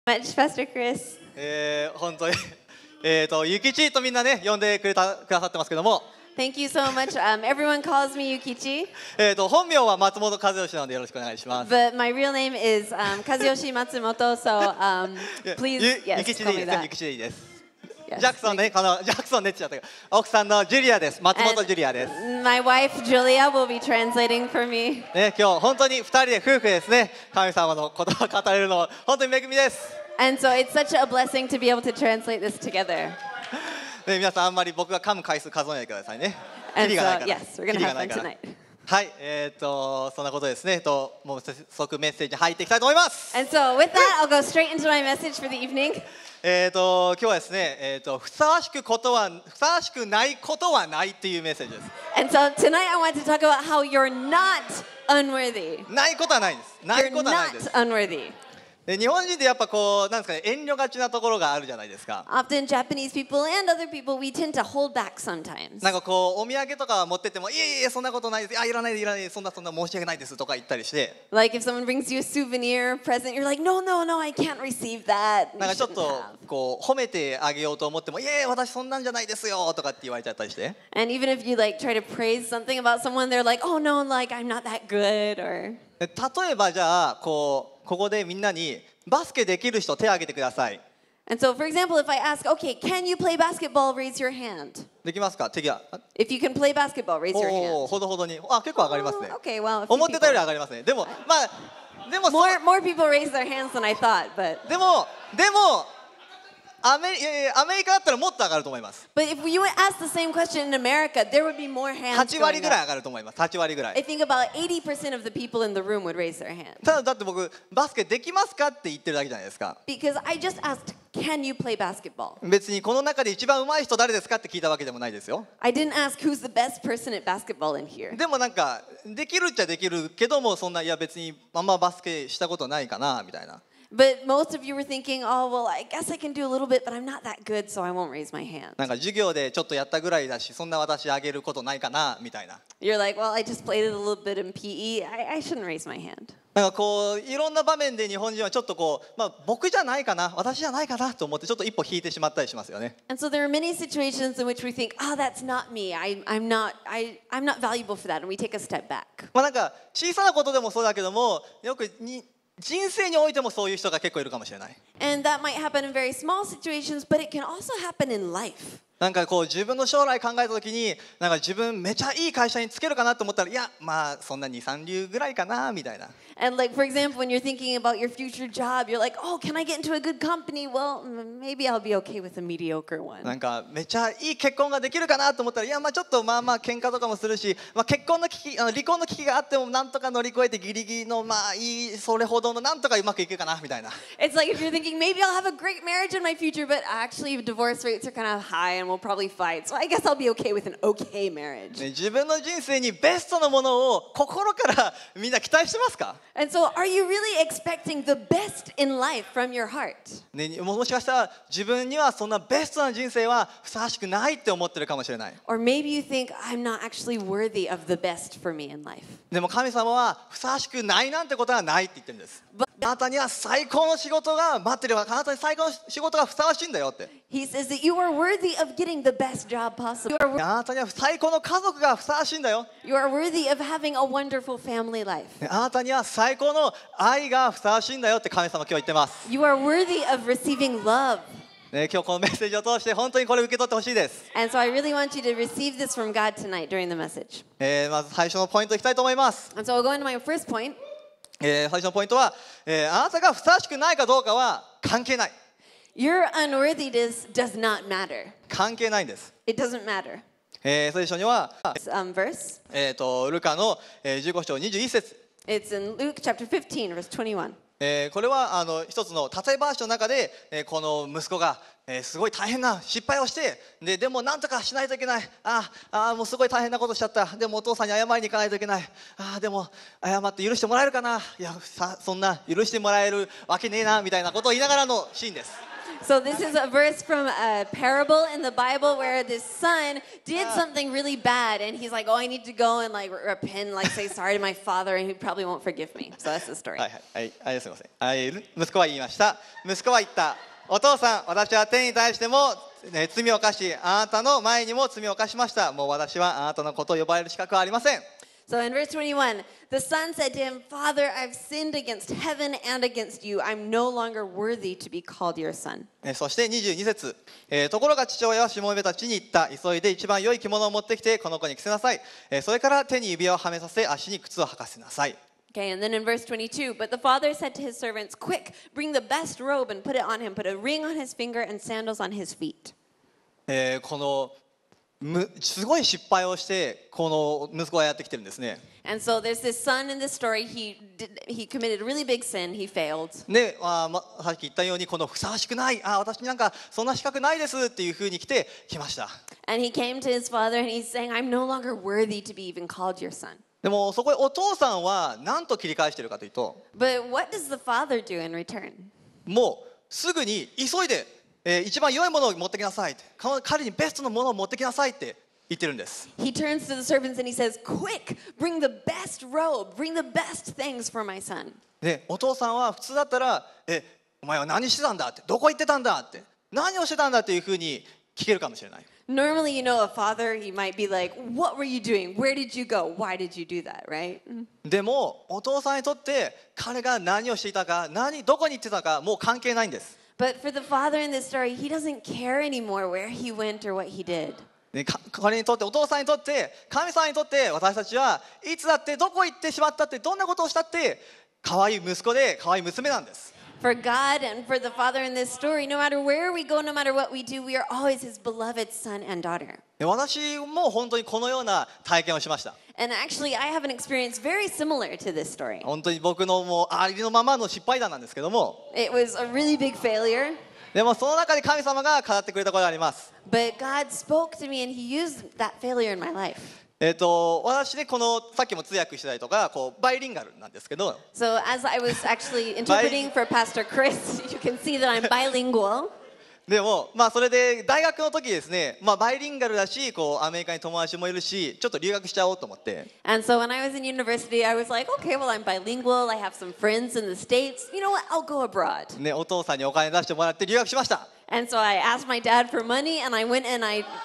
much, Pastor Chris. 本当にゆきちとみんなね呼んでくださってますけども、 Thank you so much. Everyone calls me Yukichi, 本名は松本和義なのでよろしくお願いします。 but my real name is Kazuyoshi Matsumoto, so please, ゆ yes, きち call でいい me ですか？ that. ゆきちでいいです。 Yes. ジャクソンね、ジャクソンねって言っちゃったけど、奥さんのジュリアです。松本ジュリアです。 My wife Julia will be translating for me. ね、今日本当に2人で夫婦ですね。神様の言葉を語れるの本当に恵みです。 And so it's such a blessing to be able to translate this together. ね、皆さんあんまり僕が噛む回数数えないでくださいね。キ And リがない so, から。 yes, we're going キ to リ have がない fun から。 tonight. はい、そんなことですね。もう早速メッセージに入っていきたいと思います。 And so with that, I'll go straight into my message for the evening. 今日はですね、ふさわしくないことはないっていうメッセージです。 And so tonight I want to talk about how you're not unworthy. ないことはないです。ない You're ことはないで not す。 unworthy. で日本人ってやっぱこうなんですかね、遠慮がちなところがあるじゃないですか。 Often Japanese people and other people, we tend to hold back sometimes. なんかこうお土産とか持ってってもいえそんなことないです。いらないそんな申し訳ないですとか言ったりして、 Like if someone brings you a souvenir present, you're like, no, I can't receive that. なん You かちょっ shouldn't と have. こう褒めてあげようと思っても私そんなんじゃないですよとかって言われちゃったりして。 And even if you like try to praise something about someone, they're like, oh no, like I'm not that good. Or で例えばじゃあここでみんなにバスケできる人手を挙げてください。 And so, for example, if I ask, okay, can you play basketball? Raise your hand. できますか？手が。 If you can play basketball, raise your おお、 hand. ほどほどに。あ、結構上がりますね。 Oh, okay, well, a few 思ってたより people. 上がりますね。でもまあでも More people raise their hands than I thought, but でもアメリカだったらもっと上がると思います。 if you would ask the same question in America, there would be more hands 8 割 going ぐらい up. 上がると思います。8割ぐら I い。 think about 80% of the people in the room would raise their hand. ただだって僕バスケできますかって言ってるだけじゃないですか。 Because I just asked, can you play basketball? 別にこの中で一番上手い人誰ですかって聞いたわけでもないですよ。 I didn't ask who's the best person at basketball in here. でもなんかできるっちゃできるけどもそんないや別にあんまバスケしたことないかなみたいな。 But most of you were thinking, oh, well, I guess I can do a little bit, but I'm not that good, so I won't raise my hand. なんか授業でちょっとやったぐらいだしそんな私あげることないかなみたいな。 You're like, well, I just played it a little bit in PE. I shouldn't raise my hand. なんかこういろんな場面で日本人はちょっとこう、僕じゃないかな私じゃないかなと思ってちょっと一歩引いてしまったりしますよね。 And so there are many situations in which we think, oh, that's not me. I'm not valuable for that, and we take a step back. なんか小さなことでもそうだけどもよく人生においてもそういう人が結構いるかもしれない。 And that might happen in very small situations, but it can also happen in life. なんかこう自分の将来考えた時になんか自分めちゃいい会社につけるかなと思ったらいやそんな2、3流ぐらいかなみたいな。 And like, for example, when you're thinking about your future job, you're like, oh, can I get into a good company? Well, maybe I'll be okay with a mediocre one. なんかめちゃいい結婚ができるかなと思ったらいやちょっと喧嘩とかもするし、結婚の離婚の危機があってもなんとか乗り越えてギリギリのいいそれほどのなんとかうまくいくかなみたいな。 It's like if you're thinking, maybe I'll have a great marriage in my future, but actually divorce rates are kind of high and we'll probably fight. So I guess I'll be okay with an okay marriage. ね、自分の人生にベストのものを心からみんな期待してますか？ And so are you really expecting the best in life from your heart? ね、もしかしたら自分にはそんなベストな人生はふさわしくないって思ってるかもしれない。 Or maybe you think, I'm not actually worthy of the best for me in life. でも神様はふさわしくないなんてことはないって言ってるんです。あなたには最高の仕事が待ってるわ。あなたに最高の仕事がふさわしいんだよって。 He says that you are worthy of getting the best job possible. あなたには最高の家族がふさわしいんだよ。 You are worthy of having a wonderful family life. あなたには最高の愛がふさわしいんだよって神様今日言ってます。 You are worthy of receiving love. ね、今日このメッセージを通して本当にこれ受け取ってほしいです。 And so I really want you to receive this from God tonight during the message. まず最初のポイントいきたいと思います。 And so I'll go into my first point. 最初のポイントは、あなたがふさわしくないかどうかは関係ない。 Your unworthiness does not matter. 関係ないんです。 It doesn't matter. 聖書には、 Verse. ルカの15章21節。 It's in Luke chapter 15, verse 21. これは一つの例え話の中で、この息子が、すごい大変な失敗をしてでもなんとかしないといけないもうすごい大変なことしちゃったでもお父さんに謝りに行かないといけないでも謝って許してもらえるかないやそんな許してもらえるわけねえなみたいなことを言いながらのシーンです。 So this is a verse from a parable in the Bible where this son did something really bad, and he's like, "Oh, I need to go and like repent, like say sorry to my father, and he probably won't forgive me." So that's the story. はいはいはい、すみません。息子は言いました。息子は言った。お父さん、私は天に対しても、罪を犯し、あなたの前にも罪を犯しました。もう私はあなたのことを呼ばれる資格はありません。 So in verse 21, the son said to him, "Father, I've sinned against heaven and against you. I'm no longer worthy to be called your son." そして22節、ところが父親はしもべたちに言った。急いで一番良い着物を持ってきてこの子に着せなさい。それから手に指輪をはめさせ足に靴を履かせなさい。 Okay, and then in verse 22, but the father said to his servants, "Quick, bring the best robe and put it on him. Put a ring on his finger and sandals on his feet." このすごい失敗をしてこの息子がやってきてるんですね。 And so there's this son in this story. He committed a really big sin. He failed. で、さっき言ったようにこのふさわしくない、私なんかそんな資格ないですっていうふうに来ました。 And he came to his father and he's saying, "I'm no longer worthy to be even called your son." でもそこでお父さんは何と切り返してるかというと、 But what does the father do in return? もうすぐに急いで一番良いものを持ってきなさいって、彼にベストのものを持ってきなさいって言ってるんです。 He turns to the servants and he says, "Quick, bring the best robe, bring the best things for my son." で、お父さんは普通だったら、お前は何してたんだって、どこ行ってたんだって、何をしてたんだっていうふうに聞けるかもしれない。 Normally, you know, a father, he might be like, "What were you doing? Where did you go? Why did you do that?" Right? でもお父さんにとって彼が何をしていたか、どこに行ってたかもう関係ないんです。 But for the father in this story, he doesn't care anymore where he went or what he did. 彼にとって、お父さんにとって、神様にとって、私たちはいつだってどこ行ってしまったって、どんなことをしたって可愛い息子で可愛い娘なんです。 For God and for the father in this story, no matter where we go, no matter what we do, we are always his beloved son and daughter. 私も本当にこのような体験をしました。 And actually, I have an experience very similar to this story. 本当に僕のもうありのままの失敗談なんですけども、 It was a really big failure. でもその中で神様が語ってくれたことがあります。 But God spoke to me and he used that failure in my life. 私ね、このさっきも通訳してたりとか、バイリンガルなんですけど、 So as I was actually interpreting for Pastor Chris, you can see that I'm bilingual. でもそれで大学の時ですね、バイリンガルだし、アメリカに友達もいるし、ちょっと留学しちゃおうと思って。 And so when I was in university, I was like, okay, well, I'm bilingual. I have some friends in the States. You know what? I'll go abroad. ね、お父さんにお金出してもらって留学しました。 And so I asked my dad for money, and I went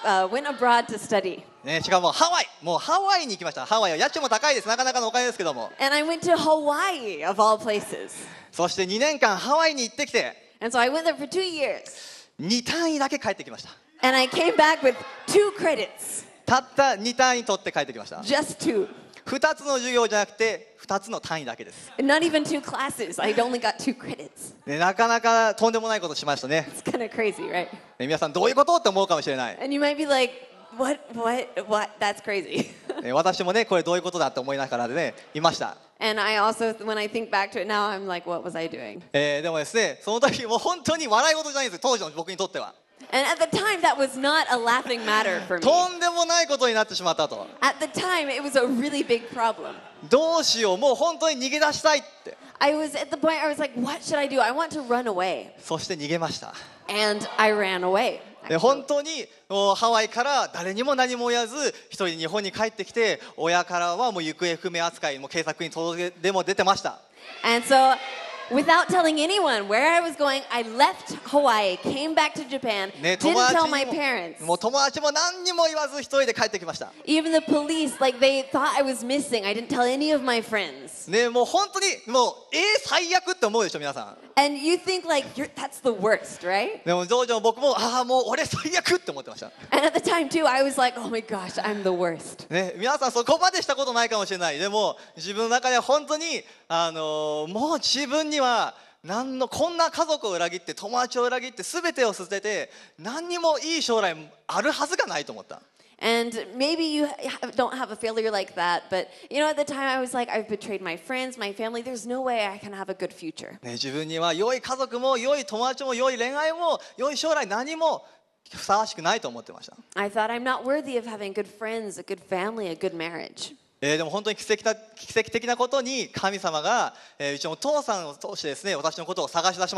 abroad to study. ね、しかもハワイに行きました。ハワイは家賃も高いです。なかなかのお金ですけども。 And I went to Hawaii, of all places. そして2年間ハワイに行ってきて、 And so I went there for 2 years. 2単位だけ帰ってきました。 And I came back with 2 credits. たった2単位取って帰ってきました。 Just 2. 2つの授業じゃなくて2つの単位だけです。 Not even 2 classes. I'd only got 2 credits. ね、なかなかとんでもないことしましたね。 It's kind of crazy, right? ね、皆さんどういうことって思うかもしれない。 And you might be like, what? That's crazy. ね、私もね、これどういうことだって思いながらね、いました。 And I also, when I think back to it now, I'm like, what was I doing? でもですね、その時もう本当に笑い事じゃないんですよ、当時の僕にとっては。 And at the time, that was not a laughing matter for me. とんでもないことになってしまったと。 At the time, it was a really big problem. どうしよう、もう本当に逃げ出したいって。 I was at the point, I was like, what should I do? I want to run away. そして逃げました。 And I ran away. で、本当にもうハワイから誰にも何も言わず一人で日本に帰ってきて、親からはもう行方不明扱い、もう警察に届け出も出てました。 And so, without telling anyone where I was going, I left Hawaii, came back to Japan, ね、 didn't tell my parents. もう友達も何にも言わず一人で帰ってきました。 Even the police, like they thought I was missing. I didn't tell any of my friends. ね、もう本当にもう最悪って思うでしょ皆さん。 And you think like that's the worst, right? でも当時の僕ももう俺最悪って思ってました。 And at the time too, I was like, oh my gosh, I'm the worst. ね、皆さんそこまでしたことないかもしれない。でも自分の中では本当にもう自分にはこんな家族を裏切って友達を裏切って全てを捨てて何にもいい将来あるはずがないと思った。 And maybe you don't have a failure like that, but you know, at the time I was like, I've betrayed my friends, my family. There's no way I can have a good future. ね、自分には良い家族も良い友達も良い恋愛も良い将来何もふさわしくないと思ってました。 I thought I'm not worthy of having good friends, a good family, a good marriage. でも本当に奇跡的なことに神様が、うちのお父さんを通してですね、私のことを探し出しました。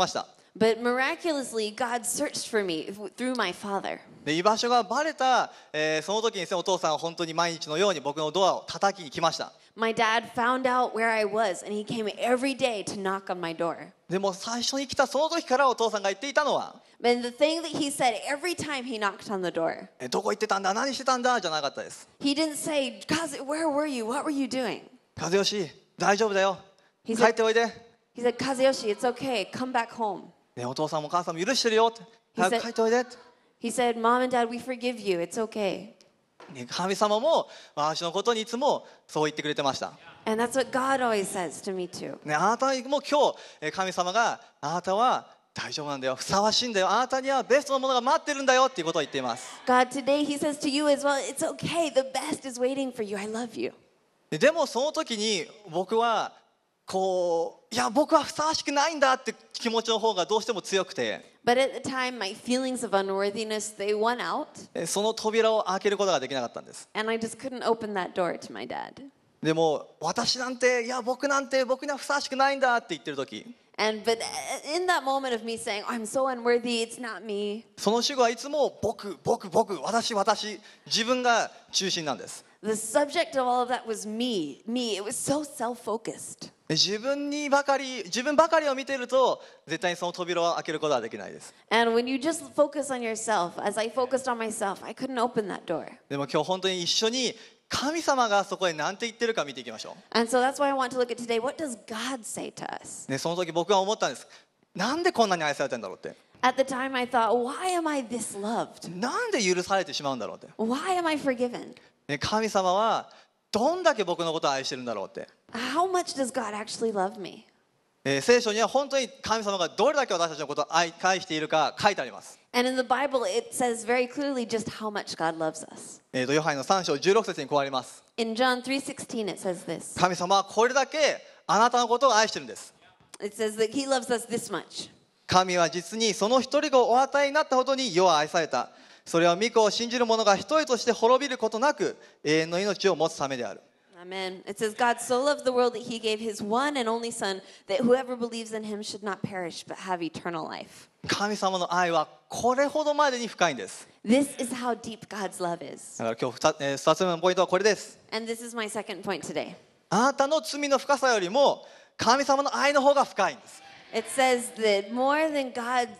But miraculously, God searched for me through my father. で居場所がバレた、その時にですね、お父さんは本当に毎日のように僕のドアを叩きに来ました。 My dad found out where I was, and he came every day to knock on my door. でも最初に来たその時からお父さんが言っていたのは、 And the thing that he said every time he knocked on the door, どこ行ってたんだ、何してたんだじゃなかったです。 he didn't say, Kaze, where were you? What were you doing? 和義、大丈夫だよ、 He 帰 said, っておいで、 he said, Kazuyoshi, it's okay. Come back home. ね、お父さんもお母さんも許してるよって、早く帰っておいでって、 He said, Mom and Dad, we forgive you. It's okay. ね、神様も私のことにいつもそう言ってくれてました。 And that's what God always says to me too. ね、あなたにも今日神様があなたは大丈夫なんだよ、ふさわしいんだよ、あなたにはベストのものが待ってるんだよっていうことを言っています。 God, today he says to you as well, it's okay. The best is waiting for you. I love you. でもその時に僕はこう、いや僕はふさわしくないんだって気持ちの方がどうしても強くて、 But at the time, my feelings of unworthiness, they won out. その扉を開けることができなかったんです。 And I just couldn't open that door to my dad. でも私なんて、いや僕なんて僕にはふさわしくないんだって言ってる時、 But in that moment of me saying, I'm so unworthy, it's not me, その主語はいつも僕、私、自分が中心なんです。 the subject of all of that was me. It was so self-focused. 自分ばかりを見ていると絶対にその扉を開けることはできないです。 And when you just focus on yourself, as I focused on myself, I couldn't open that door. でも今日本当に一緒に神様がそこで何て言ってるか見ていきましょ And so that's why I want to look at today. What does God say to us? う。その時僕は思ったんです。なんでこんなに愛されてるんだろうって。 At the time, I thought, why am I this loved? なんで許されてしまうんだろうって。 Why am I forgiven? 神様はどんだけ僕のことを愛してるんだろうって。 How much does God actually love me? 聖書には本当に神様がどれだけ私たちのことを愛しているか書いてあります。 And in the Bible, it says very clearly just how much God loves us. ヨハネの3章16節にこうあります。 In John 3:16, it says this. 神様はこれだけあなたのことを愛してるんです。 It says that He loves us this much. 神は実にその一人子をお与えになったほどに世は愛された。それは御子を信じる者が一人として滅びることなく永遠の命を持つためである。 Amen. It says, God so loved the world that He gave His one and only Son, that whoever believes in Him should not perish but have eternal life. 神様の愛はこれほどまでに深いんです。 This is how deep God's love is. だから今日2つ目のポイントはこれです。 And this is my second point today. あなたの罪の深さよりも神様の愛の方が深いんです。 It says that more than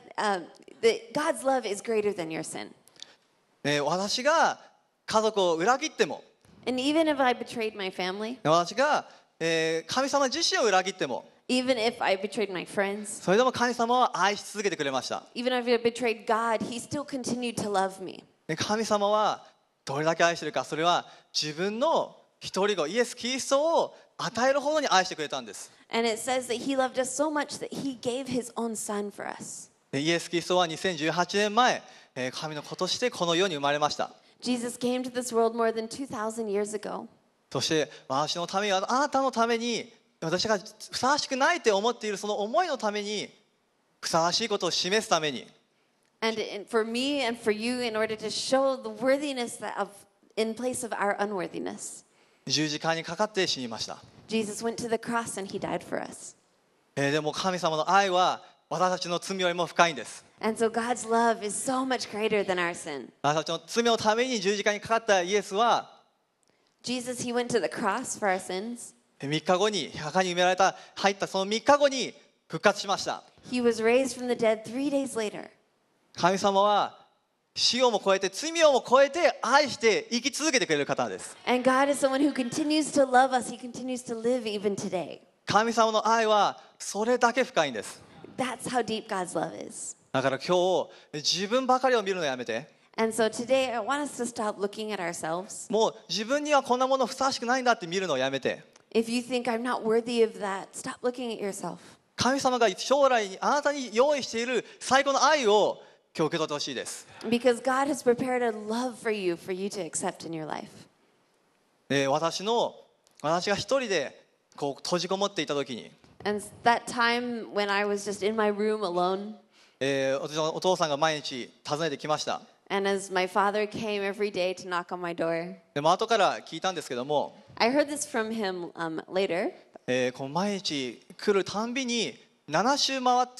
that God's love is greater than your sin. 私が家族を裏切っても、 And even if I betrayed my family, 私が神様自身を裏切っても、 even if I betrayed my friends, それでも神様は愛し続けてくれました。 even if I betrayed God, He still continued to love me. 神様はどれだけ愛してるか、それは自分の一人子イエス・キリストを与えるほどに愛してくれたんです。 And it says that He loved us so much that He gave His own Son for us. イエス・キリストは2018年前、神の子としてこの世に生まれました。 Jesus came to this world more than 2,000 years ago. そして私のために、あなたのために、私がふさわしくないって思っているその思いのために、ふさわしいことを示すために、 And for me and for you, in order to show the worthiness in place of our unworthiness, 十字架にかかって死にました。 Jesus went to the cross and He died for us. でも神様の愛は私たちの罪よりも深いんです。 And so God's love is so much greater than our sin. 私たちの罪のために十字架にかかったイエスは、 Jesus, He went to the cross for our sins. 3日後に墓に埋められた入ったその3日後に復活しました。 He was raised from the dead 3 days later. 神様は死をも超えて罪をも超えて愛して生き続けてくれる方です。 And God is someone who continues to love us. He continues to live even today. 神様の愛はそれだけ深いんです。 That's how deep God's love is. だから今日自分ばかりを見るのやめて、 And so today I want us to stop looking at ourselves. もう自分にはこんなものふさわしくないんだって見るのをやめて、 If you think I'm not worthy of that, stop looking at yourself. 神様が将来にあなたに用意している最高の愛を今日受け取ってほしいです。 Because God has prepared a love for you to accept in your life. 私が一人でこう閉じこもっていた時に、 And that time when I was just in my room alone, 私のお父さんが毎日訪ねてきました。 and as my father came every day to knock on my door, でも後から聞いたんですけども、 I heard this from him later. こう毎日来るたんびに7周回って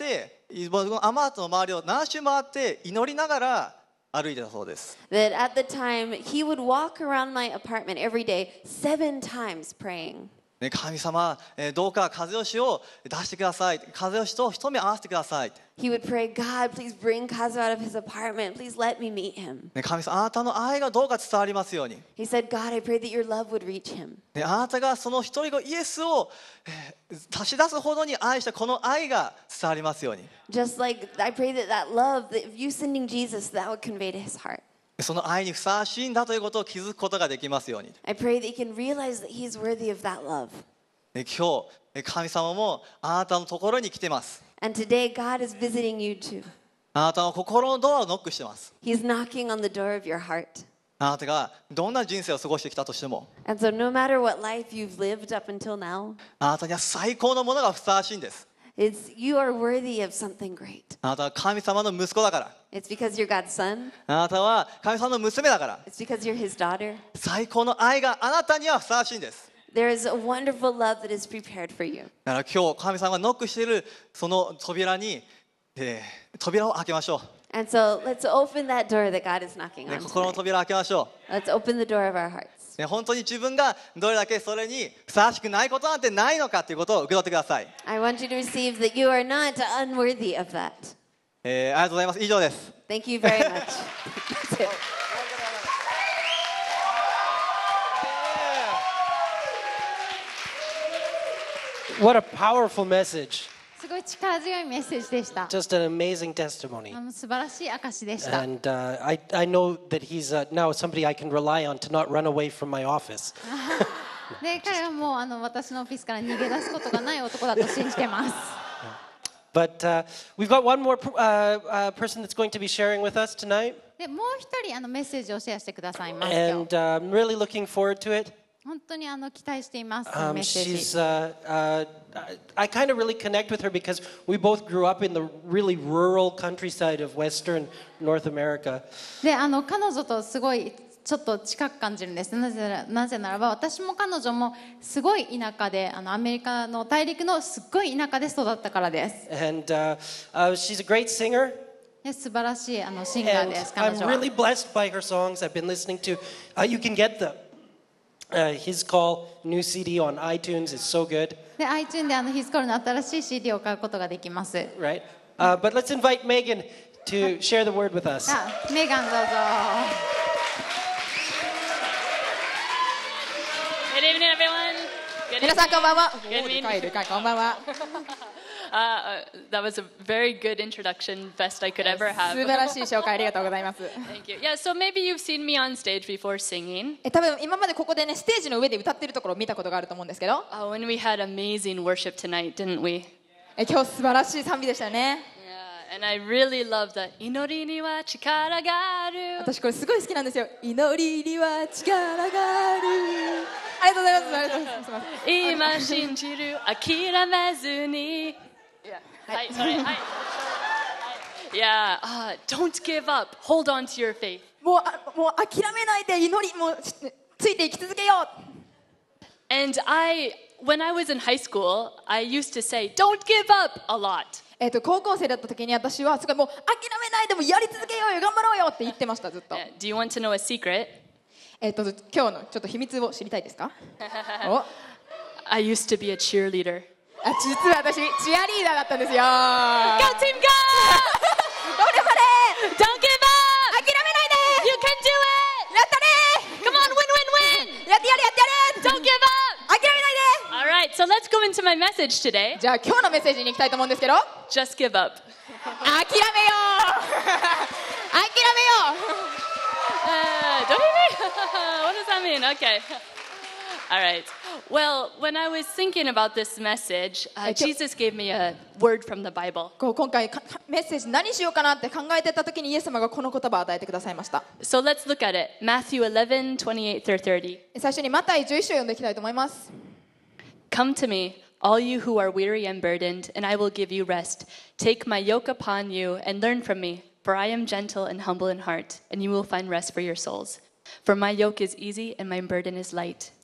アマートの周りを7周回って祈りながら歩いてたそうです。 That at the time, he would walk around my apartment every day 7 times praying. 神様、どうか和義を出してください。和義と一目合わせてください。 He would pray, God, please bring Kazu out of his apartment. Please let me meet him. 神様、あなたの愛がどうか伝わりますように。 He said, God, I pray that your love would reach him. あなたがその一人子イエスを足し出すほどに愛したこの愛が伝わりますように。 Just like I pray that that love, that if you sending Jesus, that would convey to his heart. その愛にふさわしいんだということを気づくことができますように。 I pray that he can realize that he's worthy of that love. 今日、神様もあなたのところに来てます。 And today, God is visiting you too. あなたの心のドアをノックしてます。 He's knocking on the door of your heart. あなたがどんな人生を過ごしてきたとしても、 And so no matter what life you've lived up until now, あなたには最高のものがふさわしいんです。 you are worthy of something great. あなたは神様の息子だから。 It's because you're God's son. あなたは神様の娘だから。 It's because you're his daughter. 最高の愛があなたにはふさわしいんです。 There is a wonderful love that is prepared for you. だから今日神様がノックしているその扉に、扉を開けましょ And so let's open that door that God is knocking う。 on 心の tonight. 扉を開けましょ Let's open the door of our hearts. う。本当に自分がどれだけそれにふさわしくないことなんてないのかということを受け取ってください。 I want you to receive that you are not unworthy of that. ありがとうございます。以上です。 Thank you very much. That's it. What a powerful message. すごい力強いメッセージでした。 Just an amazing testimony. 素晴らしい証でした。 And I know that he's now somebody I can rely on to not run away from my office. で、彼はもう私のオフィスから逃げ出すことがない男だと信じてます。 But we've got one more person that's going to be sharing with us tonight. で、もう一人メッセージをシェアしてくださいます。 And I'm really looking forward to it. 本当に期待しています。メッセージ。 She's, I kind of really connect with her because we both grew up in the really rural countryside of Western North America. で、彼女とすごいちょっと近く感じるんです。なぜならば私も彼女もすごい田舎でアメリカの大陸のすっごい田舎で育ったからです。 And she's a great singer. で、素晴らしいシンガー And です。彼 I'm 女は。 really blessed by her songs I've been listening to. You can get his call new CD on iTunes. It's so good, で、iTunes でヒスコールの新しい CD を買うことができます。 right? But let's invite Megan to share the word with us. メガンどうぞ。 Good evening, everyone. Good 皆さん evening. こんばんは。 Good おー evening. でかいでかいこんばんは。 That was a very good introduction, best I could ever 素 have. 晴らしい紹介ありがとうございます。 Thank you. Yeah, so maybe you've seen me on stage before singing. 多分今までここでねステージの上で歌ってるところを見たことがあると思うんですけど、 When we had amazing worship tonight, didn't we? 今日素晴らしい賛美でしたよね。 Yeah, and I really love the 祈りには力がある。 私これすごい好きなんですよ。祈りには力がある。ありがとうございます。ありがとうございます。すいません。 今信じる諦めずに。はい、sorry. はい。Yeah, don't give up. Hold on to your faith. もう諦めないで祈りもうついていき続けよう。 And when I was in high school, I used to say, don't give up a lot. 高校生だった時に私はすごいもう諦めないでもやり続けようよ頑張ろうよって言ってましたずっと。 Do you want to know a secret? 今日のちょっと秘密を知りたいですか？お I used to be a cheerleader. 実は私チアリーダーだったんですよ。 Go team, go! 頑張れ Don't give up! 諦めないで You can do it! やったね Come on, win, win, win! やってやれやってやれ Don't give up! 諦めないで All right, so let's go into my message today. じゃあ今日のメッセージに行きたいと思うんですけど、 Just give up. 諦めよう諦めよう Don't you mean? What does that mean? Okay. All right. Well, when I was thinking about this message, Jesus gave me a word from the Bible. 今回メッセージ何しようかなって考えてた時にイエス様がこの言葉を与えてくださいました。 So let's look at it. Matthew 11, 28 through 30. 最初にマタイ11章を読んでいきたいと思います。 Come to me, all you who are weary and burdened, and I will give you rest. Take my yoke upon you and learn from me, for I am gentle and humble in heart, and you will find rest for your souls. For my yoke is easy and my burden is light.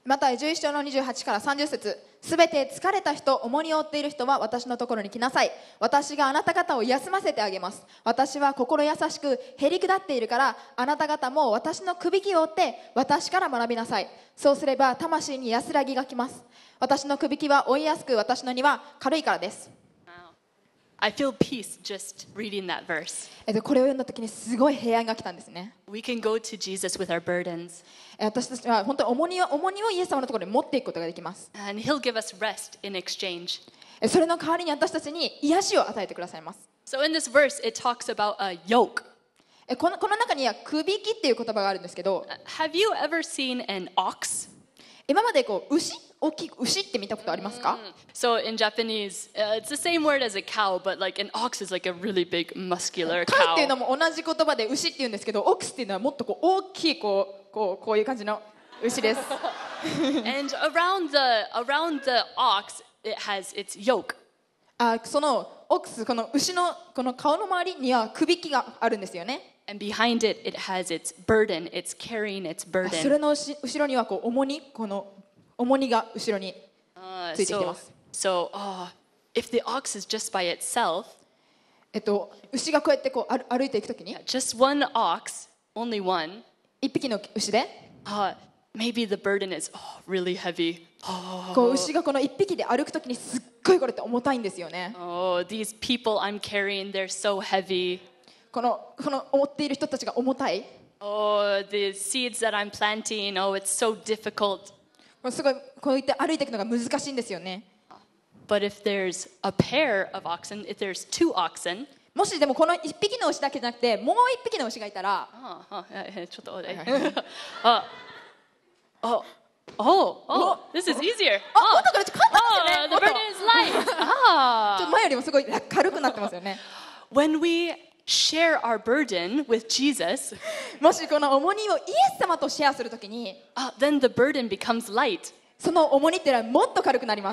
また11章の28から30節、すべて疲れた人、重荷を負っている人は私のところに来なさい。私があなた方を休ませてあげます。私は心優しくへりくだっているから、あなた方も私のくびきを負って私から学びなさい。そうすれば魂に安らぎがきます。私のくびきは負いやすく、私の荷は軽いからです。 I feel peace just reading that verse. これを読んだ時にすごい平安が来たんですね。 We can go to Jesus with our burdens, 私たちは本当に重荷をイエス様のところに持っていくことができます。 and He'll give us rest in exchange. それの代わりに私たちに癒しを与えてくださいます。 So in this verse, it talks about a yoke. この中にはくびきっていう言葉があるんですけど、 Have you ever seen an ox? 今まで大きい牛って見たことありますか？ So in Japanese, it's the same word as a cow, but like an ox is like a really big muscular カウっていう cow. のも同じ言葉で牛っていうんですけど、オックスっていうのはもっと大きいこういう感じの牛です。 And around the ox, it has its yoke. そのオックス、この牛のこの顔の周りにはくびきがあるんですよね。 And behind it, it has its burden. It's carrying its それ burden. の後ろにはこの重荷が後ろについてきてます。 If the ox is just by itself, 牛がこうやって歩いていくときに just one ox, only one, 一匹の牛で maybe the burden is really heavy. 牛がこの一匹で歩くときにすっごいこれって重たいんですよね。 Oh, these people I'm carrying, they're so heavy. この思っている人たちが重たい。 Oh, the seeds that I'm planting, oh, it's so difficult. すごいこういって歩いていくのが難しいんですよね。 But if there's a pair of oxen, if there's two oxen, もしでもこの一匹の牛だけじゃなくてもう一匹の牛がいたら、 ちょっと待って。This is easier. もっとこれ簡単ですよね。 The burden is light. ちょっと前よりもすごい軽くなってますよね。 When we share our burden with Jesus, もしこの重荷をイエス様とシェアするときに、 then the burden becomes light. その重荷っていうのはもっと軽くなります。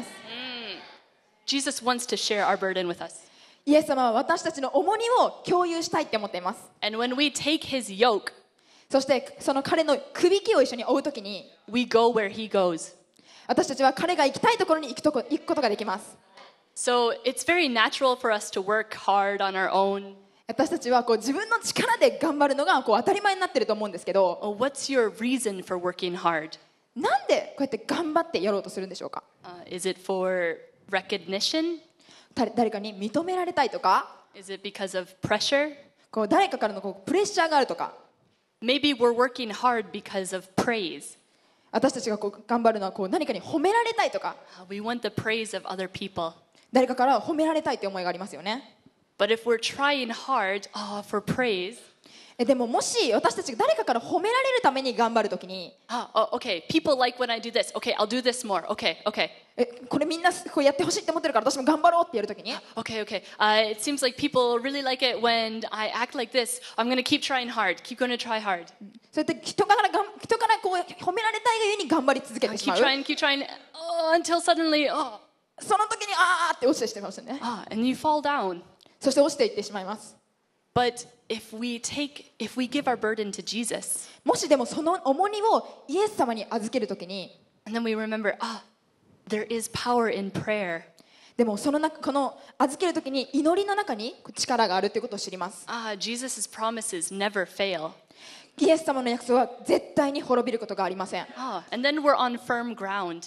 Jesus wants to share our burden with us. イエス様は私たちの重荷を共有したいって思っています。 And when we take his yoke, そしてその彼のくびきを一緒に追うときに、 we go where he goes. 私たちは彼が行きたいところに行くことができます。 So it's very natural for us to work hard on our own. 私たちは自分の力で頑張るのが当たり前になってると思うんですけど、 What's your reason for working hard? なんでこうやって頑張ってやろうとするんでしょうか？ Is it for recognition? 誰かに認められたいとか、 Is it because of pressure? 誰かからのプレッシャーがあるとか、 Maybe we're working hard because of praise. 私たちが頑張るのは何かに褒められたいとか、 We want the praise of other people. 誰かから褒められたいという思いがありますよね。 But if we're trying hard for praise, でももし私たちが誰かから褒められるために頑張るときに、 okay, people like when I do this. Okay, I'll do this more. Okay. これみんなやってほしいって思ってるから私も頑張ろうってやるときに、 Okay. It seems like people really like it when I act like this. I'm going to keep trying hard. Keep going to try hard. そうやって人から褒められたいがゆえに頑張り続けてし Keep まう。 trying until suddenly, その時にって落ちてしまいますよね。 and you fall down. そして落ちていってしまいます。 But if we give our burden to Jesus, もしでもその重荷をイエス様に預けるときに、 and then we remember, there is power in prayer. でもこの預けるときに祈りの中に力があるということを知ります。 Jesus' promises never fail. イエス様の約束は絶対に滅びることがありません。 And then we're on firm ground.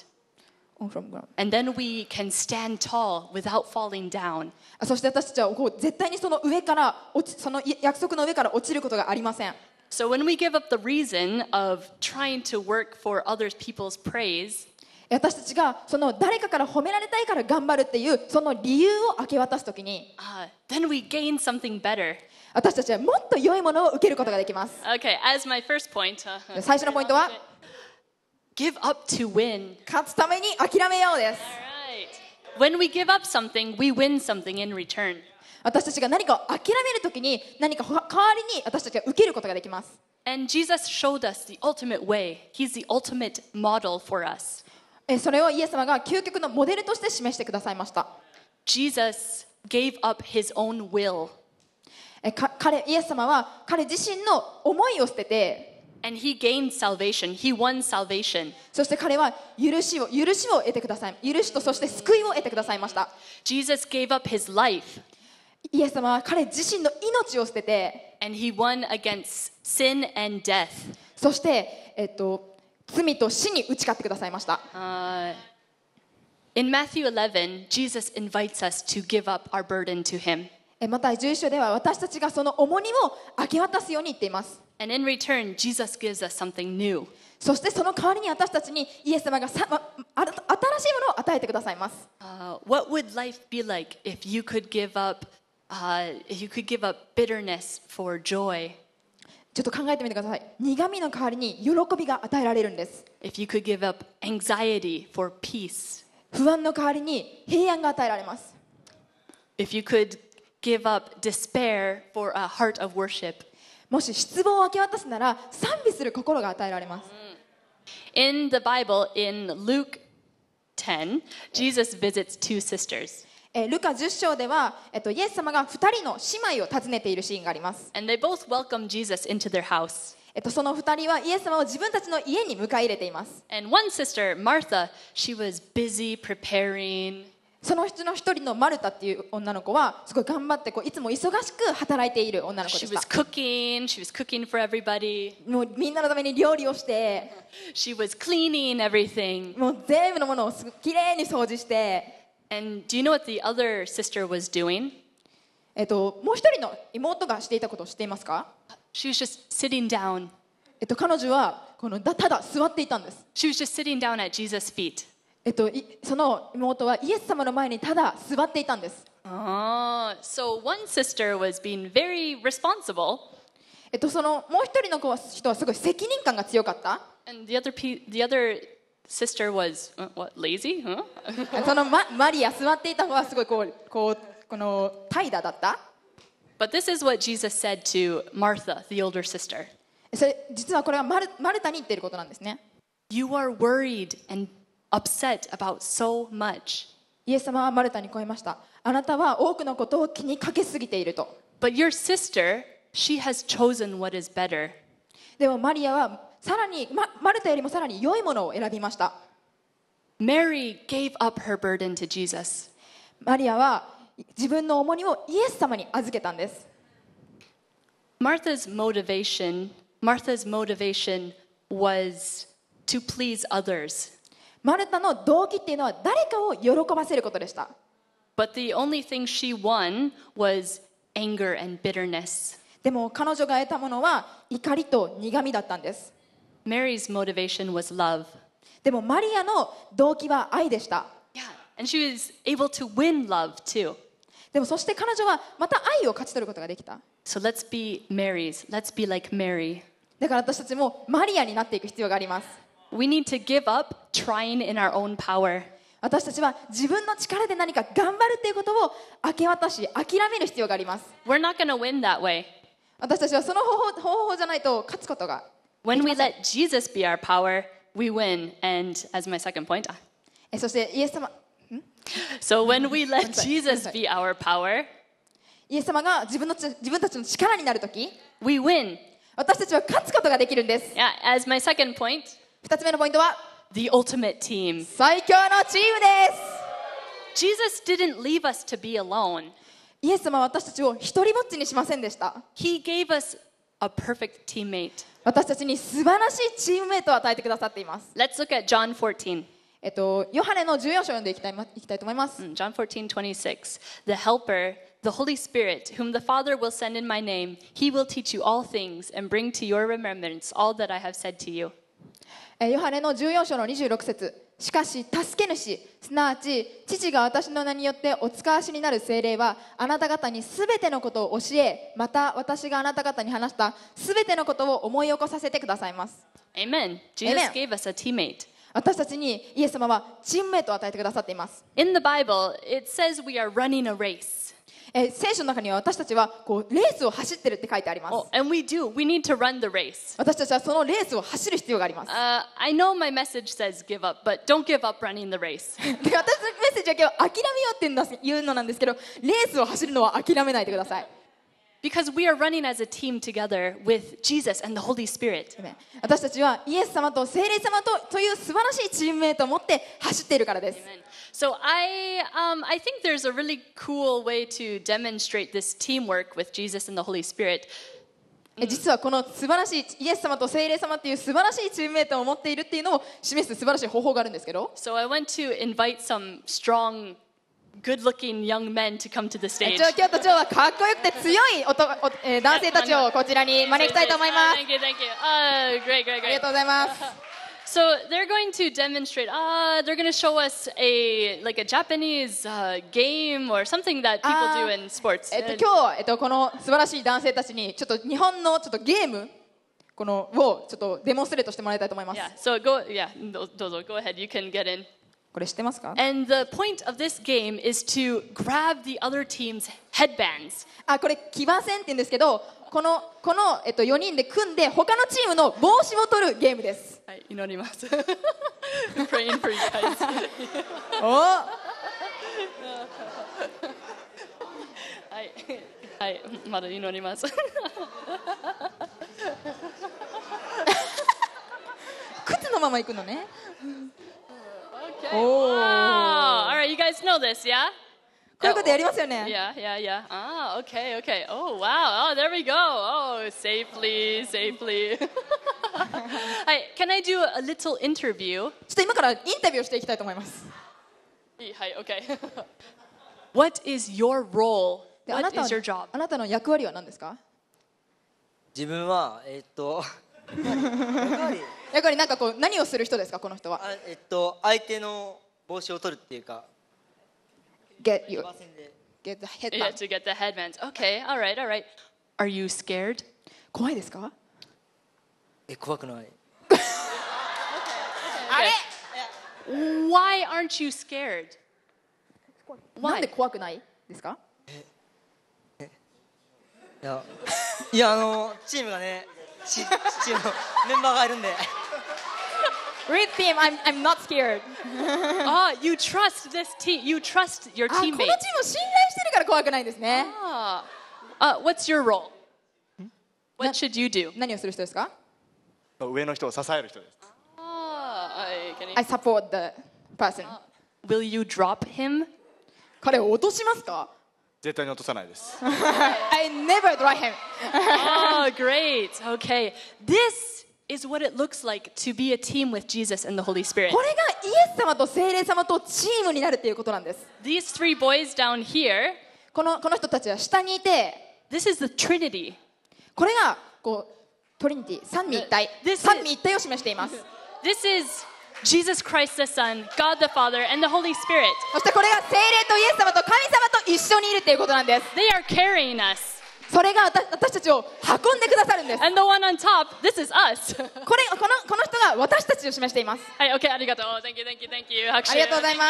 And then we can stand tall without falling down. そして私たちは絶対にその約束の上から落ちることがありません。 So when we give up the reason of trying to work for other people's praise, 私たちがその誰かから褒められたいから頑張るっていうその理由を明け渡すときに、 then we gain something better. 私たちはもっと良いものを受けることができます。 Okay, as my first point, 最初のポイントは give up to win. 勝つために諦めようです。 All right. When we give up something, we win something in return. 私たちが何かを諦めるときに何か代わりに私たちが受けることができます。 And Jesus showed us the ultimate way. He's the ultimate model for us. それをイエス様が究極のモデルとして示してくださいました。 Jesus gave up his own will. イエス様は彼自身の思いを捨てて、 And he gained salvation. He won salvation. そして彼は許しを得てください。許しとそして救いを得てくださいました。 Jesus gave up his life イエス様は彼自身の命を捨てて、 and he won against sin and death. そして、罪と死に打ち勝ってくださいました。 In Matthew 11, Jesus invites us to give up our burden to him. また11章では私たちがその重荷を明け渡すように言っています。 And in return, Jesus gives us something new. そしてその代わりに私たちにイエス様が新しいものを与えてくださいます。 What would life be like if you could give up bitterness for joy? ちょっと考えてみてください。苦みの代わりに喜びが与えられるんです。 If you could give up anxiety for peace? 不安の代わりに平安が与えられます。 If you could give up despair for a heart of worship? もし失望を明け渡すなら賛美する心が与えられます。 In the Bible, in Luke 10, Jesus visits two sisters. ルカ10章では、イエス様が2人の姉妹を訪ねているシーンがあります。 And they both welcome Jesus into their house. その2人はイエス様を自分たちの家に迎え入れています。 And one sister, Martha, she was busy preparing. その人の一人のマルタっていう女の子はすごい頑張っていつも忙しく働いている女の子で She し was た。 cooking for everybody. もうみんなのために料理をして、 She was cleaning everything. もう全部のものをきれいに掃除して、 And do you know what the other sister was doing? もう一人の妹がしていたことを知っていますか？ She was just sitting down. 彼女はただ座っていたんです。 She was just sitting down at Jesus' feet. その妹はイエス様の前にただ座っていたんです。 So one sister was being very responsible, そのもう一人の人はすごい責任感が強かった。 and the other sister was what, lazy? Huh? そのマリア座っていた方はすごいこの怠惰だった。 But this is what Jesus said to Martha, the older sister. 実はこれはマルタに言っていることなんですね。 You are worried and upset about so much. イエス様はマルタにこう言いました。あなたは多くのことを気にかけすぎていると。 But your sister, she has chosen what is better. でもマリアはさらに、マルタよりもさらに良いものを選びました。 Mary gave up her burden to Jesus. マリアは自分の重荷をイエス様に預けたんです。 Martha's motivation was to please others. マルタの動機っていうのは誰かを喜ばせることでした。 But the only thing she won was anger and bitterness. でも彼女が得たものは怒りと苦みだったんです。 Mary's motivation was love. でもマリアの動機は愛でした。 Yeah, and she was able to win love too. でもそして彼女はまた愛を勝ち取ることができた。 So let's be Marys. Let's be like Mary. だから私たちもマリアになっていく必要があります。 We need to give up trying in our own power. 私たちは自分の力で何か頑張るっていうことを明け渡し諦める必要があります。 We're not going to win that way. 私たちはその方法じゃないと勝つことが。 When we let Jesus be our power, we win. And as my second point, そしてイエス様 so when we let sorry. Jesus be our power, イエス様が自分たちの力になるとき、 we win. 私たちは勝つことができるんです。 Yeah, as my second point, 2つ目のポイントは the ultimate team. 最強のチームです。 Jesus didn't leave us to be alone. イエス様は私たちを一人ぼっちにしませんでした。 He gave us a perfect teammate. 私たちに素晴らしいチームメイトを与えてくださっています。 Let's look at John 14. ヨハネの14章を読んでいきたいと思います。 John 14:26. The Helper, the Holy Spirit, whom the Father will send in my name, he will teach you all things and bring to your remembrance all that I have said to you. ヨハネの14章の26節。しかし助け主、すなわち父が私の名によってお使わしになる聖霊はあなた方にすべてのことを教え、また私があなた方に話したすべてのことを思い起こさせてくださいます。 Amen. Jesus Amen. gave us a teammate. 私たちにイエス様はチームメイトを与えてくださっています。 In the Bible, it says we are running a race. 聖書の中には私たちはレースを走ってるって書いてあります。 Oh, and we do. We need to run the race. 私たちはそのレースを走る必要があります。 I know my message says give up, but don't give up running the race. で私のメッセージは今日諦めようっていうのなんですけど、レースを走るのは諦めないでください。 Because we are running as a team together with Jesus and the Holy Spirit. 私たちはイエス様と聖霊様という素晴らしいチームメイトを持って走っているからです。 So I think there's a really cool way to demonstrate this teamwork with Jesus and the Holy Spirit. 実はこの素晴らしいイエス様と聖霊様っていう素晴らしいチームメイトを持っているっていうのを示す素晴らしい方法があるんですけど、 So I want to invite some strong, good-looking young men to come to the stage. 今日と今日はかっこよくて強い男性たちをこちらに招きたいと思います。 Thank you, thank you. Great, great, ありが great. とうございます。 So they're going to demonstrate. They're going to show us a Japanese game or something that people do in sports. 今日、この素晴らしい男性たちにちょっと日本のちょっとゲームをちょっとデモンストレートしてもらいたいと思います。 Yeah. So go ahead. You can get in. これ知ってますか？ And the point of this game is to grab the other team's headbands. これ騎馬戦って言うんですけど、この4人で組んで他のチームの帽子を取るゲームです。 はい、祈ります。Praying for you guys. はい、まだ祈ります。 靴のまま行くのね。 Okay. Wow. All right, you guys know this, yeah? こういうことやりますよね。 Yeah. Okay. Oh, wow. Oh, there we go. Oh, safely. Hi, can I do a little interview? ちょっと今からインタビューをしていきたいと思います。 Hi, okay. What is your role? で What is your job? あなたの役割は何ですか？ 自分は役割なんか何をする人ですかこの人は？ 相手の帽子を取るっていうか Get the Yeah, headband. to get the headbands. Okay, all right. Are you scared? 怖いですか？ 怖くない Why aren't you scared? なんで Why? 怖くないですか？ いやチームがねチームのメンバーがいるんで Read team, I'm not scared. You trust this team. You trust your このチームを teammates. 信頼してるから怖くないんですね。 What's your role? What should you do? 何をする人ですか？ 上の人を支える人です。 I support the person. Will you drop him? 彼を落としますか？ 絶対に落とさないです。 I never drop him. Oh, great. Okay. This is what it looks like to be a team with Jesus and the Holy Spirit. これがイエス様と聖霊様とチームになるっていうことなんです。 These three boys down here, この人たちは下にいて、 this is the Trinity. これがトリニティ、三位一体、 This 三位一体を示しています。 This is Jesus Christ the Son, God the Father, and the Holy Spirit. そしてこれが聖霊とイエス様と神様と一緒にいるっていうことなんです。 They are carrying us. それが私たちを運んでくださるんです。 And the one on top, this is us. この人が私たちを示しています。 はい、okay, ありがとう。Thank you. ありがとうございます。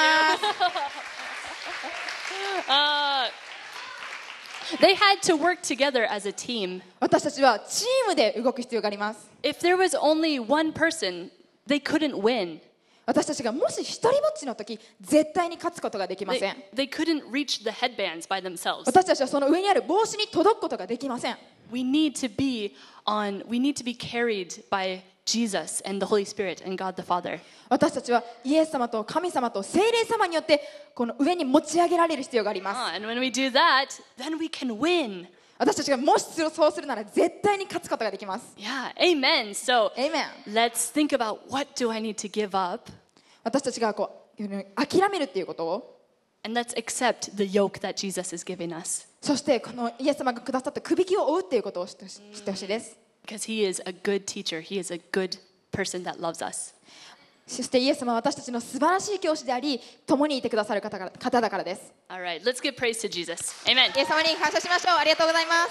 They had to work together as a team. 私たちはチームで動く必要があります。 If there was only one person, they couldn't win. 私たちがもし一人ぼっちの時、絶対に勝つことができません。 They couldn't reach the headbands by themselves. 私たちはその上にある帽子に届くことができません。 We need to be carried by Jesus and the Holy Spirit and God the Father. 私たちはイエス様と神様と聖霊様によってこの上に持ち上げられる必要があります。 And when we do that, then we can win. 私たちがもしそうするなら絶対に勝つことができます。 Yeah, amen. So Amen. let's think about what do I need to give up 私たちが諦めるっていうことを、 and let's accept the yoke that Jesus is giving us そしてこのイエス様がくださったくびきを追うっていうことを知ってほしいです。 because he is a good teacher. He is a good person that loves us. そしてイエス様は私たちの素晴らしい教師であり、共にいてくださる方だからです。 All right, let's give praise to Jesus. Amen. イエス様に感謝しましょう。ありがとうございます。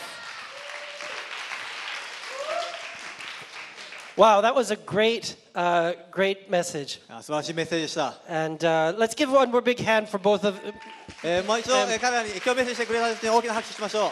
Wow, that was a great message. 素晴らしいメッセージでした。 And let's give one more big hand for both of もう一度、彼らに今日メッセージしてくれた人に大きな拍手しましょう。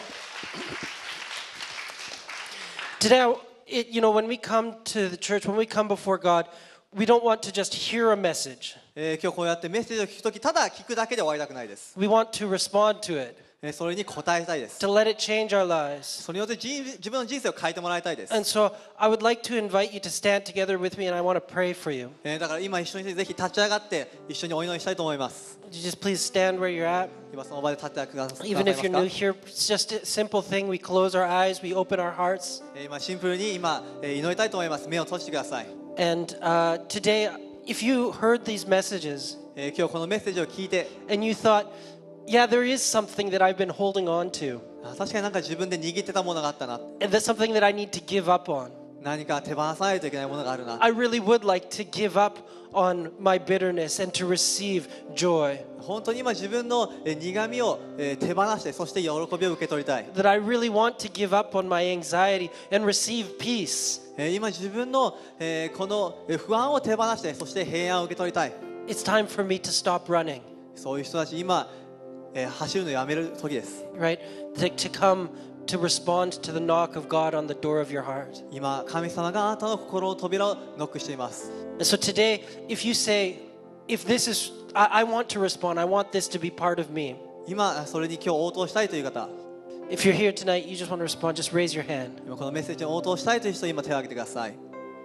Today, when we come to the church, when we come before God, we don't want to just hear a message. 今日こうやってメッセージを聞くとき、ただ聞くだけで終わりたくないです。 We want to respond to it. それに応えたいです。 to let it change our lives. それによって自分の人生を変えてもらいたいです。 And so I would like to invite you to stand together with me, and I want to pray for you. だから今一緒にぜひ立ち上がって一緒にお祈りしたいと思います。 Would you just please stand where you're at? 今その場で立ってください Even ま if す you're か new here, it's just a simple thing. We close our eyes, we open our hearts. 今シンプルに今祈りたいと思います。目を閉じてください。 And today, if you heard these messages 今日このメッセージを聞いて and you thought, yeah, there is something that I've been holding on to, 確かになんか自分で握ってたものがあったな、 and that's something that I need to give up on. 何か手放さないといけないものがあるな、 I really would like to give up on my bitterness and to receive joy. 本当に今自分の苦みを手放して、そして喜びを受け取りたい。 That I really want to give up on my anxiety and receive peace. 今自分のこの不安を手放して、そして平安を受け取りたい。 It's time for me to stop running, そういう人たち今走るのやめる時です。 right? To come to respond to the knock of God on the door of your heart. 今神様があなたの心の扉をノックしています。 And so today, if you say, if this is, I want to respond, I want this to be part of me. 今それに今日応答したいという方、 If you're here tonight, you just want to respond, just raise your hand. 今このメッセージに応答したいという人、今手を挙げてください。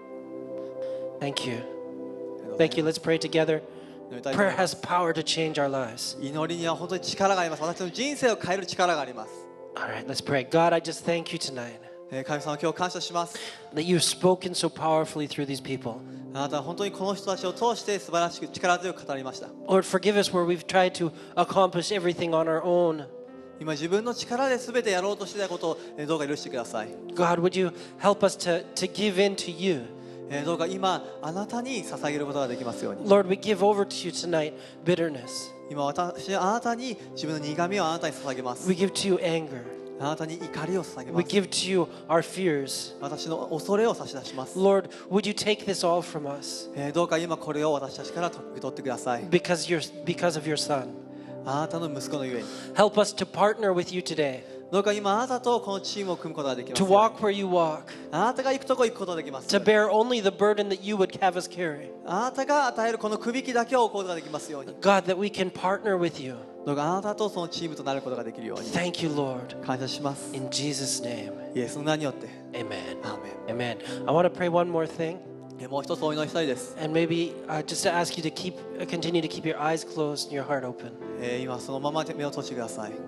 Thank you. Thank you. Let's pray together. 祈りたいと思 Prayer います has power to change our lives. 祈りには本当に力があります。私の人生を変える力があります。 All right, let's pray. God, I just thank you tonight 神様、今日感謝します。 that you've spoken so powerfully through these people. あなたは本当にこの人たちを通して素晴らしく力強く語りました。 Lord, forgive us where we've tried to accomplish everything on our own. 今自分の力で全てやろうとしていたことをどうか許してください。 God, would you help us to give in to you? どうか今あなたに捧げることができますように。 Lord, we give over to you tonight bitterness. 今私はあなたに自分の苦みをあなたに捧げます。 We give to you anger. あなたに怒りを捧げま We す。 give to you our fears. 私の恐れを差し出します。 Lord, would you take this all from us どうか今これを私たちから受け取ってください。 because of your son? あなたの息子のゆえに。 Help us to partner with you today, どうか今あなたとこのチームを組むことができます to ように。 walk where you walk, あなたが行くとこ行くことができます to ように。 bear only the burden that you would have us carry. あなたが与えるこのくびきだけを置くことができますように。 God, that we can partner with you. どうかあなたとそのチームとなることができるように。 Thank you, Lord. 感謝します。 In Jesus' name, イエスの名によって。 amen. アーメン。 Amen. I want to pray one more thing, もう一つお祈りしたいです。 and maybe just to ask you to continue to keep your eyes closed and your heart open. 今そのまま目を閉じてください。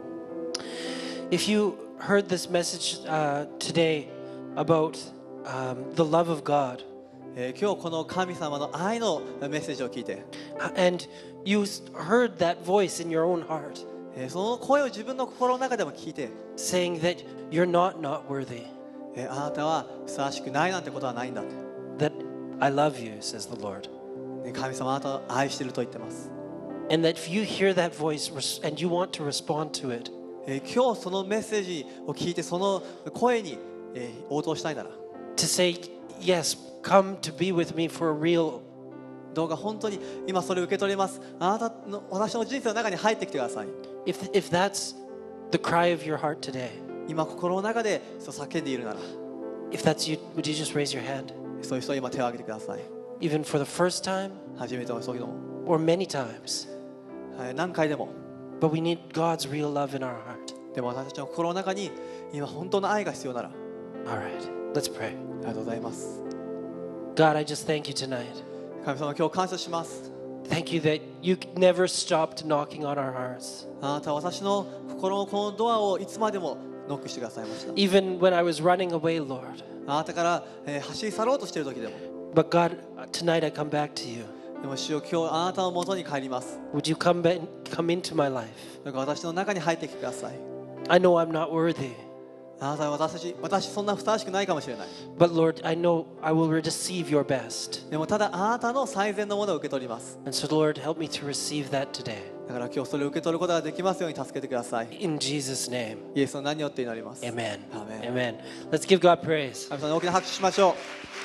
If you heard this message today about the love of God, 今日この神様の愛のメッセージを聞いて、 and you heard that voice in your own heart その声を自分の心の中でも聞いて、 saying that you're not worthy, あなたはふさわしくないなんてことはないんだって。 that I love you, says the Lord. 神様あなたを愛していると言ってます。 And that if you hear that voice and you want to respond to it, 今日そのメッセージを聞いてその声に応答したいなら、 to say, yes, come to be with me for a real, どうか本当に今それを受け取ります。あなたの私の人生の中に入ってきてください。 if that's the cry of your heart today, 今心の中でそう叫んでいるなら、 if that's you, would you just raise your hand? そういう人は今手を挙げてください。 Even for the first time 初めての時でも、 or many times. 何回でも。 But we need God's real love in our heart. でも私たちの心の中に今本当の愛が必要なら、 All right, let's pray. ありがとうございます。 God, I just thank you tonight. 神様今日感謝します。 Thank you that you never stopped knocking on our hearts. あなたは私の心のこのドアをいつまでもノックしてくださいました。 Even when I was running away, Lord. あなたから、走り去ろうとしている時でも、 But God, tonight I come back to you. でも主よ今日あなたの元に帰ります。 Would you come into my life? だから私の中に入ってきてください。 I know I'm not worthy, あなたは私そんなふさわしくないかもしれない。 but Lord, I know I will receive your best. でもただあなたの最善のものを受け取ります。 And so, Lord, help me to receive that today. だから今日それを受け取ることができますように助けてください。 In Jesus' name, イエスの名によって祈ります。 amen. アーメン。 Amen. Let's give God praise. 神様に大きな拍手しましょう。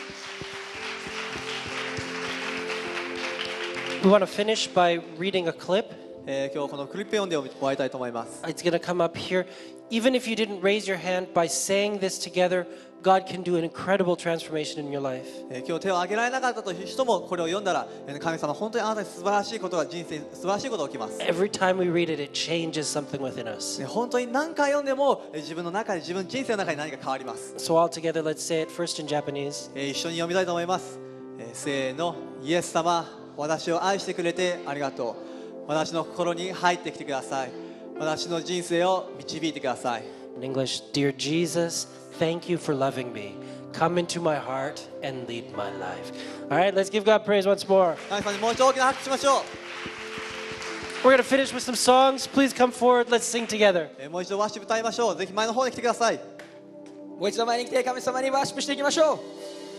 We want to finish by reading a clip. 今日このクリップ読んで終わりたいと思います。 It's going to come up here. Even if you didn't raise your hand, by saying this together, God can do an incredible transformation in your life. 今日手を挙げられなかったという人もこれを読んだら、神様本当にあなたに素晴らしいことが人生素晴らしいことが起きます。 Every time we read it, it changes something within us. 本当に何回読んでも自分の中で自分人生の中に何か変わります。 So all together, let's say it first in Japanese. 一緒に読みたいと思います。せーの、イエス様、私を愛してくれてありがとう。私の心に入ってきてください。私の人生を導いてください。 In English, Dear Jesus, thank you for loving me. Come into my heart and lead my life. All right, let's give God praise once more. 神様にもう一度大きな拍手しましょ We're going to finish with some songs. Please come forward. Let's sing together. う。もう一度ワーシップ歌いましょう。ぜひ前の方に来てください。 もう一度前に来て神様にワーシップしていきましょう。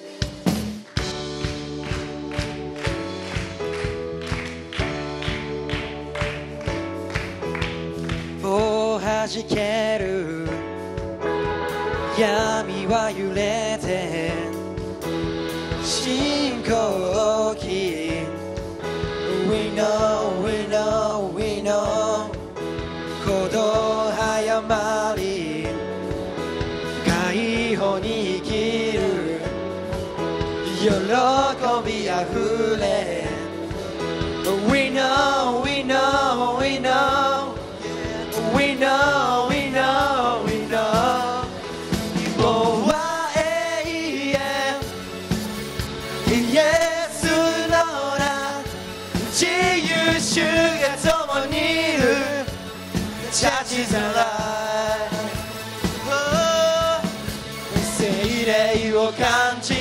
弾ける闇は揺れて信仰機 We know, we know, we know 鼓動早まり解放に生きる喜びあふれ We know, we know, we know We know, we know, we know 希望は永遠イエスの名自由主が共にいる Church is alive 聖霊を感じ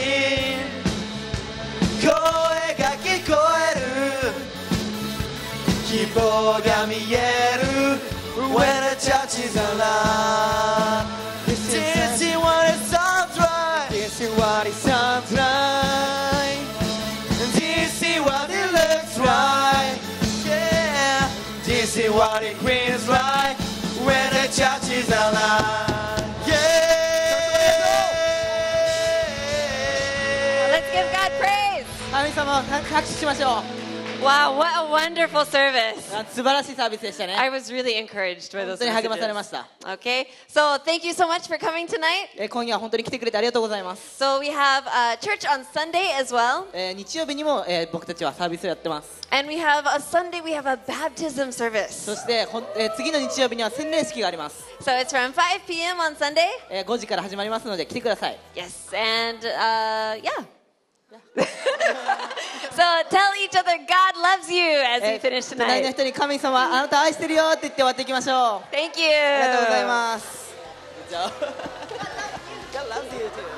声が聞こえる希望が見えるWhen a church is alive, this is what it sounds right. This is what it sounds right. This is what it looks right. Yeah, this is what it feels like when a church is alive. Yeah. Let's give God praise. 神様を拍手しましょう。 Wow, what a wonderful service. 素晴らしいサービスでしたね。 I was really encouraged by 本 those 当に励まされま messages. した。 Okay, so thank you so much for coming tonight. 今夜は本当に来てくれてありがとうございます。 So we have church on Sunday as well. 日曜日にも、僕たちはサービスをやってます。 And we have a Sunday, we have a baptism service. そして次の日曜日には洗礼式があります。 So it's from 5 p.m. on Sunday. 5時から始まりますので来てください。 Yes, and yeah. So tell each other God loves you as we finish 隣の tonight. 人に神様あなた愛してるよって言って終わっていきましょう。 Thank ありがとうござい you. ます。God loves you too.